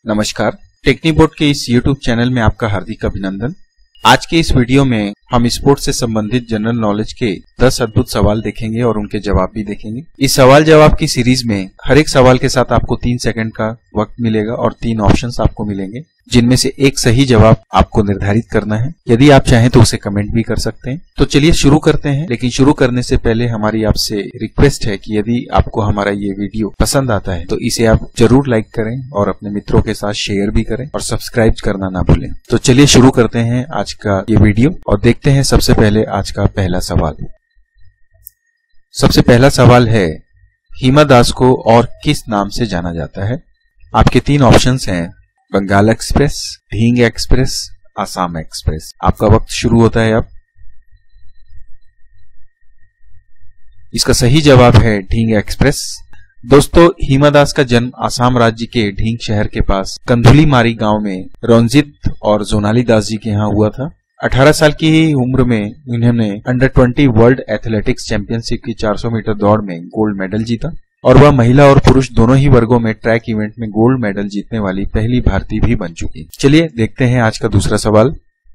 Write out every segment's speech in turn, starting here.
नमस्कार, टेक्नीबोर्ड के इस YouTube चैनल में आपका हार्दिक अभिनंदन। आज के इस वीडियो में हम स्पोर्ट्स से संबंधित जनरल नॉलेज के 10 अद्भुत सवाल देखेंगे और उनके जवाब भी देखेंगे। इस सवाल जवाब की सीरीज में हर एक सवाल के साथ आपको 3 सेकंड का वक्त मिलेगा और 3 ऑप्शंस आपको मिलेंगे, जिनमें से एक सही जवाब आपको निर्धारित करना है। यदि आप चाहें तो उसे कमेंट भी कर सकते हैं। तो चलिए शुरू करते हैं, लेकिन शुरू करने से पहले हमारी आपसे रिक्वेस्ट है कि यदि आपको हमारा ये वीडियो पसंद आता है तो इसे आप जरूर लाइक करें और अपने मित्रों के साथ शेयर भी करें और सब्सक्राइब करना ना भूलें। तो चलिए शुरू करते हैं आज का ये वीडियो और देखते हैं सबसे पहले आज का पहला सवाल। सबसे पहला सवाल है, हिमा दास को और किस नाम से जाना जाता है? आपके 3 ऑप्शंस हैं, Bengal express, Dhing express, Assam express. आपका वक्त शुरू होता है अब। इसका सही जवाब है ढींग एक्सप्रेस। दोस्तों, हिमा दास का जन्म आसाम राज्य के ढींग शहर के पास कंधुलीमारी गांव में रंजीत और जोनाली दास जी के यहाँ हुआ था। 18 साल की उम्र में इन्होंने अंडर 20 वर्ल्ड एथलेटिक्स चैंपियनशिप की 400 मीटर दौड़ में गोल्ड मेडल जीता और वह महिला और पुरुष दोनों ही वर्गों में ट्रैक इवेंट में गोल्ड मेडल जीतने वाली पहली भारतीय भी बन चुकी। चलिए देखते हैं आज का दूसरा सवाल।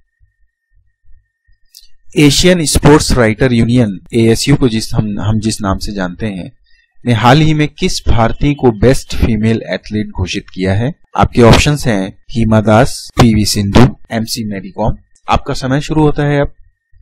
Asian sports writer union ASU को हम जिस नाम से जानते हैं, ने हाल ही में किस भारतीय को बेस्ट फीमेल एथलीट घोषित किया है? आपके ऑप्शंस हैं, Hima Das, PV Sindhu, MC Mary Kom. आपका समय शुरू होता है अब।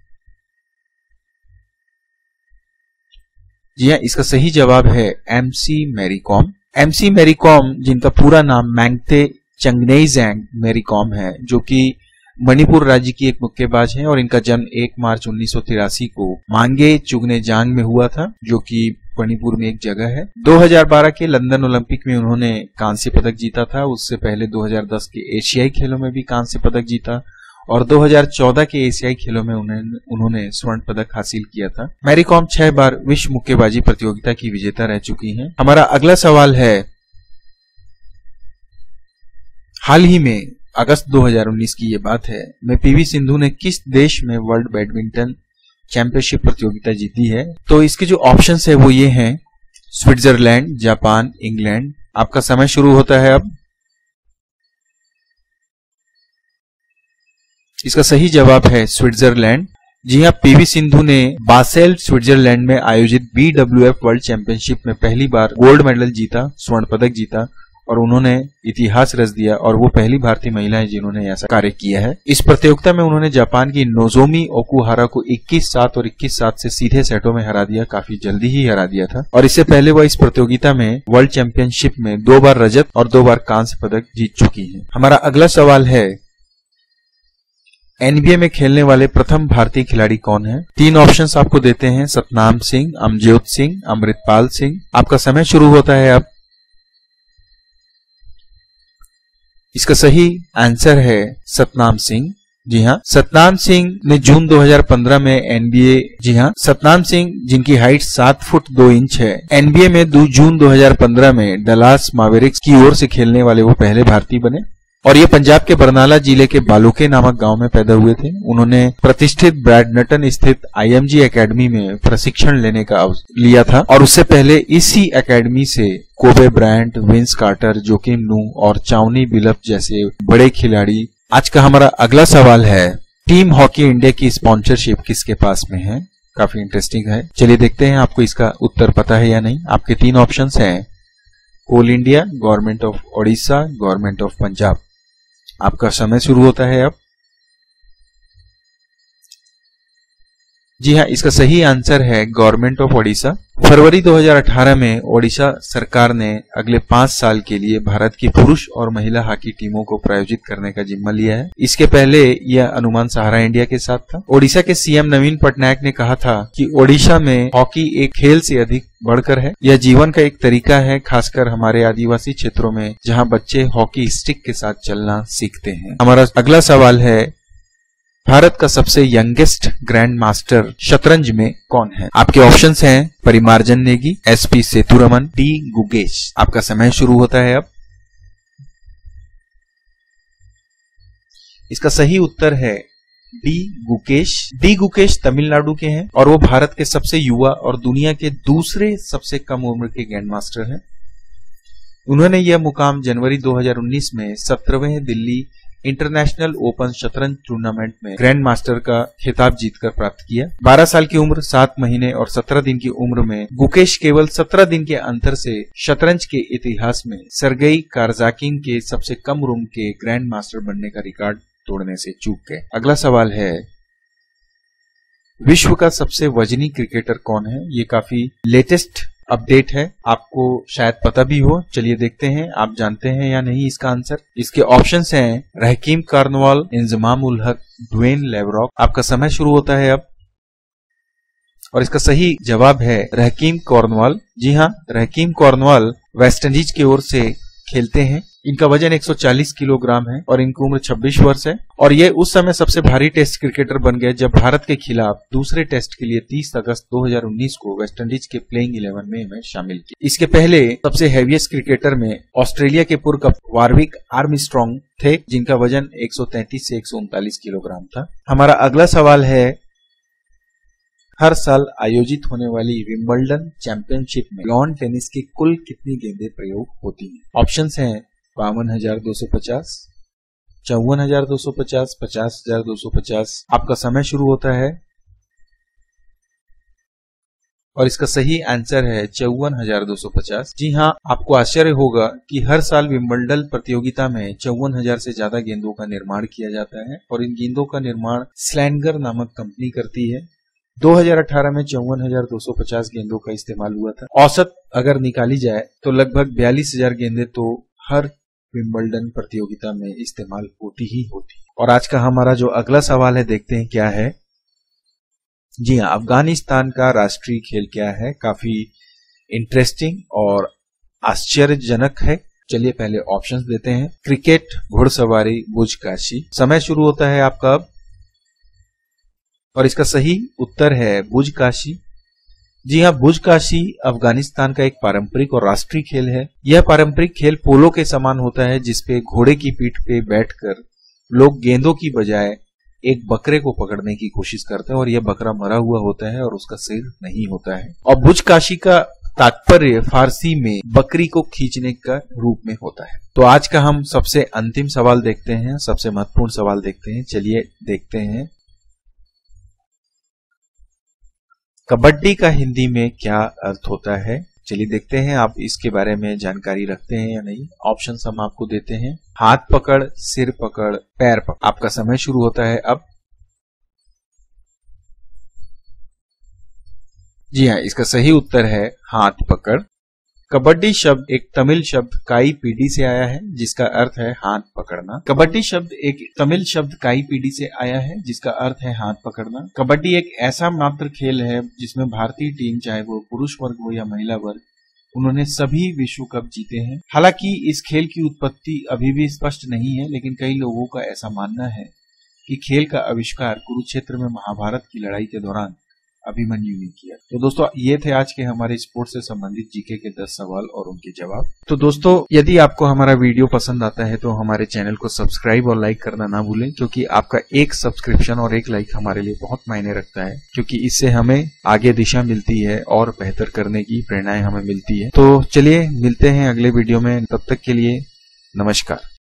जी हाँ, इसका सही जवाब है MC Mary Kom. MC Mary Kom, जिनका पूरा नाम मैंगते चंगनेइजैंग मैरी कॉम है, जो कि मणिपुर राज्य की एक मुक्केबाज है और इनका जन्म 1 मार्च 1983 को मांगे चुगनेजांग में हुआ था, जो कि मणिपुर में एक जगह है। 2012 के लंदन ओलंपिक में उन्होंने कांस्य पदक जीता था। उससे पहले 2010 के एशियाई खेलों में भी कांस्य पदक जीता और 2014 के एशियाई खेलों में उन्होंने स्वर्ण पदक हासिल किया था। मैरी कॉम 6 बार विश्व मुक्केबाजी प्रतियोगिता की विजेता रह चुकी हैं। हमारा अगला सवाल है, हाल ही में अगस्त 2019 की ये बात है, में PV सिंधु ने किस देश में वर्ल्ड बैडमिंटन चैंपियनशिप प्रतियोगिता जीती है? तो इसके जो ऑप्शंस है वो ये हैं, स्विट्जरलैंड, जापान, इंग्लैंड। आपका समय शुरू होता है अब। इसका सही जवाब है स्विट्जरलैंड। जी हाँ, PV सिंधु ने बासेल स्विट्जरलैंड में आयोजित BWF वर्ल्ड चैंपियनशिप में पहली बार गोल्ड मेडल जीता, स्वर्ण पदक जीता और उन्होंने इतिहास रच दिया और वो पहली भारतीय महिला है जिन्होंने ऐसा कार्य किया है। इस प्रतियोगिता में उन्होंने जापान की नोजोमी ओकुहारा को 21-7 और 21-7 से सीधे सेटों में हरा दिया, काफी जल्दी ही हरा दिया था। और इससे पहले वह इस प्रतियोगिता में वर्ल्ड चैंपियनशिप में 2 बार रजत और 2 बार कांस्य पदक जीत चुकी है। हमारा अगला सवाल है, NBA में खेलने वाले प्रथम भारतीय खिलाड़ी कौन है? 3 ऑप्शंस आपको देते हैं, सतनाम सिंह, अमरजोत सिंह, अमृतपाल सिंह। आपका समय शुरू होता है अब। इसका सही आंसर है सतनाम सिंह। जी हाँ, सतनाम सिंह ने जून 2015 में NBA, जी हाँ, सतनाम सिंह जिनकी हाइट 7 फुट 2 इंच है, NBA में जून 2015 में डलास मैवरिक्स की ओर से खेलने वाले वो पहले भारतीय बने और ये पंजाब के बरनाला जिले के बालुके नामक गांव में पैदा हुए थे। उन्होंने प्रतिष्ठित ब्रैडनटन स्थित IMG एकेडमी में प्रशिक्षण लेने का लिया था और उससे पहले इसी एकेडमी से Kobe Bryant, Vince Carter, Joakim Noah और चाउनी बिलप जैसे बड़े खिलाड़ी। आज का हमारा अगला सवाल है, टीम हॉकी इंडिया की स्पॉन्सरशिप किसके पास में है? काफी इंटरेस्टिंग है। चलिए देखते हैं आपको इसका उत्तर पता है या नहीं। आपके 3 ऑप्शंस हैं, coal India, government of Odisha, government of Punjab. आपका समय शुरू होता है अब। जी हाँ, इसका सही आंसर है गवर्नमेंट ऑफ ओडिशा। फरवरी 2018 में ओडिशा सरकार ने अगले 5 साल के लिए भारत की पुरुष और महिला हॉकी टीमों को प्रायोजित करने का जिम्मा लिया है। इसके पहले यह अनुमान सहारा इंडिया के साथ था। ओडिशा के CM नवीन पटनायक ने कहा था कि ओडिशा में हॉकी एक खेल से अधिक बढ़कर है, यह जीवन का एक तरीका है, खासकर हमारे आदिवासी क्षेत्रों में जहां बच्चे हॉकी स्टिक के साथ चलना सीखते हैं। हमारा अगला सवाल है, भारत का सबसे यंगेस्ट ग्रैंड मास्टर शतरंज में कौन है? आपके ऑप्शंस हैं, परिमार्जन नेगी, SP सेतुरमन, D गुगेश। आपका समय शुरू होता है अब। इसका सही उत्तर है D गुकेश। D गुकेश तमिलनाडु के हैं और वो भारत के सबसे युवा और दुनिया के दूसरे सबसे कम उम्र के ग्रैंड मास्टर हैं। उन्होंने यह मुकाम जनवरी 2019 में 17वें दिल्ली इंटरनेशनल ओपन शतरंज टूर्नामेंट में ग्रैंड मास्टर का खिताब जीतकर प्राप्त किया। 12 साल की उम्र, 7 महीने और 17 दिन की उम्र में गुकेश केवल 17 दिन के अंतर से शतरंज के इतिहास में सर्गेई कारजाकिन के सबसे कम उम्र के ग्रैंड मास्टर बनने का रिकॉर्ड तोड़ने से चूक गए। अगला सवाल है, विश्व का सबसे वजनी क्रिकेटर कौन है? ये काफी लेटेस्ट अपडेट है, आपको शायद पता भी हो। चलिए देखते हैं आप जानते हैं या नहीं इसका आंसर। इसके ऑप्शंस हैं रहकीम कार्नवाल, इंजमाम उल हक, ड्वेन लेवरॉक। आपका समय शुरू होता है अब। और इसका सही जवाब है रहकीम कार्नवाल। जी हाँ, रहकीम कार्नवाल वेस्टइंडीज की ओर से खेलते हैं। इनका वजन 140 किलोग्राम है और इनकी उम्र 26 वर्ष है और ये उस समय सबसे भारी टेस्ट क्रिकेटर बन गए जब भारत के खिलाफ दूसरे टेस्ट के लिए 30 अगस्त 2019 को वेस्टइंडीज के प्लेइंग 11 में शामिल किया। इसके पहले सबसे हैवीएस्ट क्रिकेटर में ऑस्ट्रेलिया के पूर्व कप्तान वारविक आर्मस्ट्रांग थे, जिनका वजन 133 से 139 किलोग्राम था। हमारा अगला सवाल है, हर साल आयोजित होने वाली विंबलडन चैंपियनशिप में लॉन टेनिस की कुल कितनी गेंदें प्रयोग होती हैं? ऑप्शंस हैं 52,250, 54,250, 50,250। आपका समय शुरू होता है और इसका सही आंसर है 54,250। जी हाँ, आपको आश्चर्य होगा कि हर साल विंबलडन प्रतियोगिता में 54,000 से ज्यादा गेंदों का निर्माण किया जाता है और इन गेंदों का निर्माण स्लैंगर नामक कंपनी करती है। 2018 में 54,250 गेंदों का इस्तेमाल हुआ था। औसत अगर निकाली जाए तो लगभग 42,000 गेंदें तो हर विंबलडन प्रतियोगिता में इस्तेमाल होती ही होती। और आज का हमारा जो अगला सवाल है, देखते हैं क्या है। जी हाँ, अफगानिस्तान का राष्ट्रीय खेल क्या है? काफी इंटरेस्टिंग और आश्चर्यजनक है। चलिए पहले ऑप्शंस देते हैं। क्रिकेट, घुड़सवारी, बुजकाशी। समय शुरू होता है आपका अब और इसका सही उत्तर है बुजकाशी। जी हाँ, बुजकाशी अफगानिस्तान का एक पारंपरिक और राष्ट्रीय खेल है। यह पारंपरिक खेल पोलो के समान होता है, जिसपे घोड़े की पीठ पे बैठकर लोग गेंदों की बजाय एक बकरे को पकड़ने की कोशिश करते हैं और यह बकरा मरा हुआ होता है और उसका सिर नहीं होता है। और बुजकाशी का तात्पर्य फारसी में बकरी को खींचने का रूप में होता है। तो आज का हम सबसे अंतिम सवाल देखते हैं, सबसे महत्वपूर्ण सवाल देखते हैं। चलिए देखते हैं, कबड्डी का हिंदी में क्या अर्थ होता है? चलिए देखते हैं आप इसके बारे में जानकारी रखते हैं या नहीं। ऑप्शंस हम आपको देते हैं। हाथ पकड़, सिर पकड़, पैर पकड़। आपका समय शुरू होता है अब। जी हाँ, इसका सही उत्तर है हाथ पकड़। कबड्डी शब्द एक तमिल शब्द काई पीडी से आया है, जिसका अर्थ है हाथ पकड़ना। कबड्डी शब्द एक तमिल शब्द काई पीडी से आया है, जिसका अर्थ है हाथ पकड़ना। कबड्डी एक ऐसा मात्र खेल है जिसमें भारतीय टीम, चाहे वो पुरुष वर्ग हो या महिला वर्ग, उन्होंने सभी विश्व कप जीते हैं। हालांकि इस खेल की उत्पत्ति अभी भी स्पष्ट नहीं है, लेकिन कई लोगों का ऐसा मानना है कि खेल का आविष्कार कुरुक्षेत्र में महाभारत की लड़ाई के दौरान अभिमन्यु ने किया। तो दोस्तों, ये थे आज के हमारे स्पोर्ट्स से संबंधित जीके के 10 सवाल और उनके जवाब। तो दोस्तों, यदि आपको हमारा वीडियो पसंद आता है तो हमारे चैनल को सब्सक्राइब और लाइक करना ना भूलें, क्योंकि आपका एक सब्सक्रिप्शन और एक लाइक हमारे लिए बहुत मायने रखता है, क्योंकि इससे हमें आगे दिशा मिलती है और बेहतर करने की प्रेरणाएं हमें मिलती है। तो चलिए मिलते हैं अगले वीडियो में, तब तक के लिए नमस्कार।